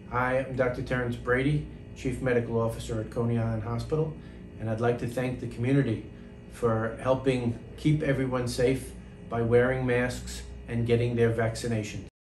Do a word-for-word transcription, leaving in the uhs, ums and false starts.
I am Doctor Terence Brady, Chief Medical Officer at Coney Island Hospital, and I'd like to thank the community for helping keep everyone safe by wearing masks and getting their vaccination.